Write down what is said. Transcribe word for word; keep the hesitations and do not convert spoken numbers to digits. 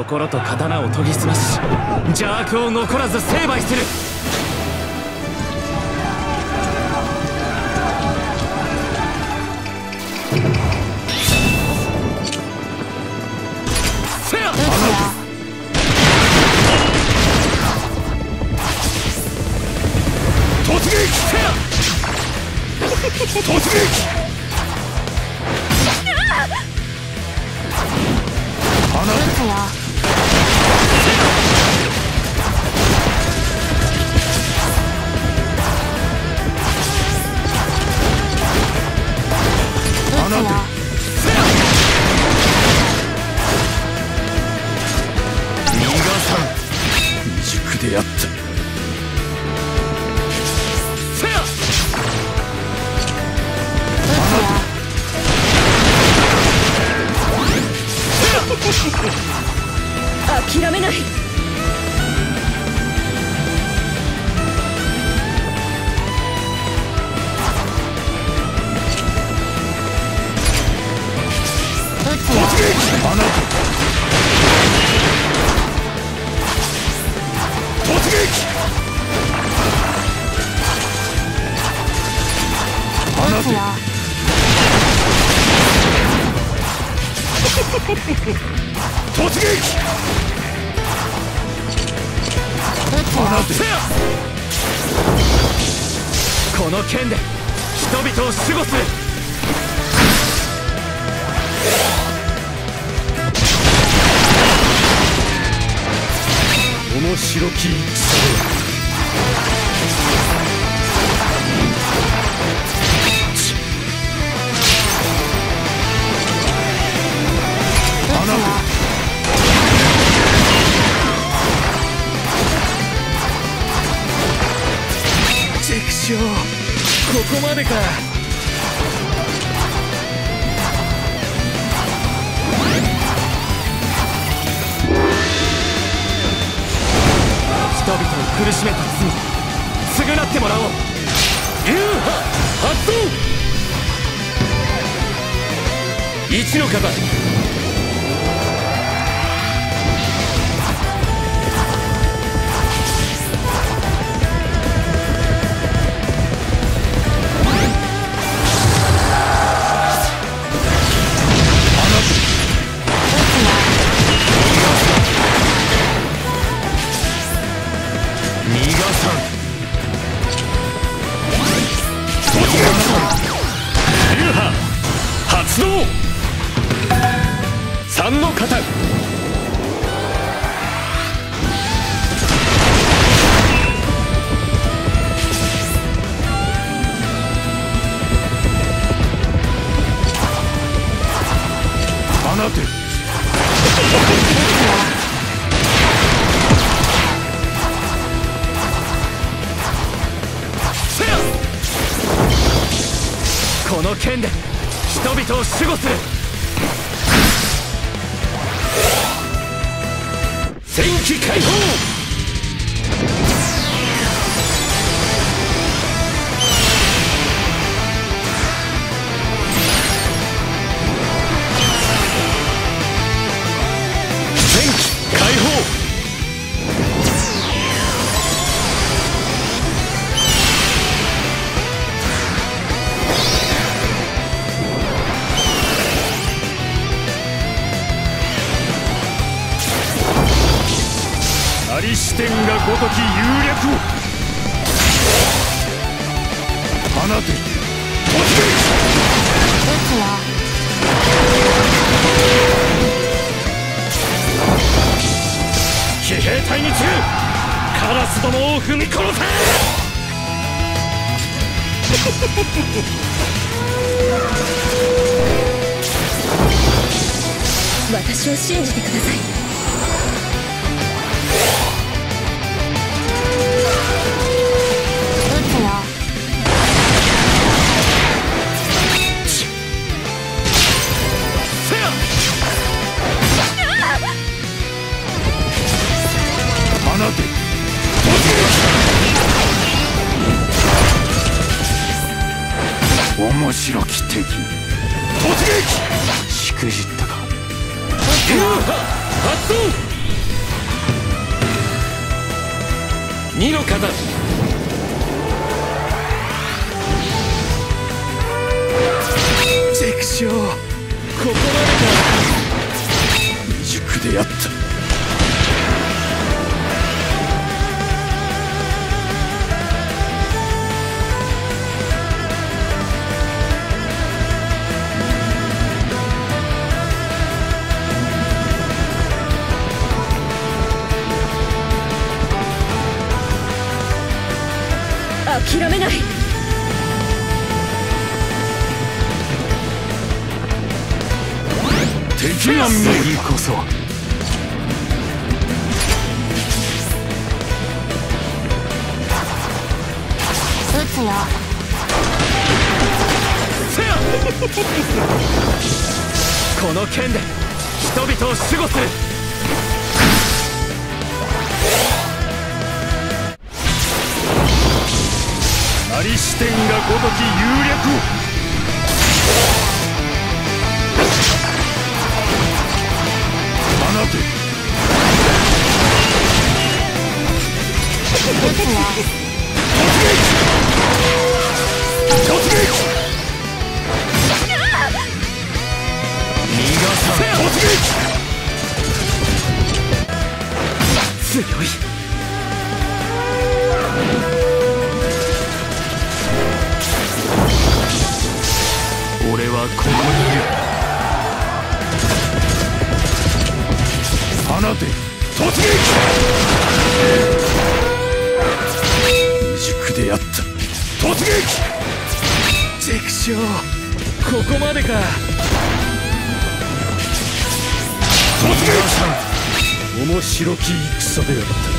心と刀を研ぎ澄まし邪悪を残らず成敗する。せや突撃せや突撃放てでやった。せや諦めない。 突撃放て突撃放て突撃放てこの剣で人々を守護する。面白き戦ここまでか。人々を苦しめた罪償ってもらおう。流派発動。一の型発動。三の型放てせやこの剣で人々を守護する。戦機解放。戦機解放。仮視点がごとき有略を放て突撃。騎兵隊に次ぐカラスどもを踏み殺せ。 私を信じてください。 面白き敵突撃しくじったか。流派発動。 二の型。 畜生、ここまでか。未熟でやった。 諦めない。 敵が右こそ撃つよ。 せやこの剣で人々を守護する。 アリシテンがごとき有略を。放て。 撃つよ。 突撃。突撃。 逃がさん。 突撃。 強い。俺はここにいる。 放て。突撃。未熟でやった。突撃。畜生、ここまでか。突撃。面白き戦であった。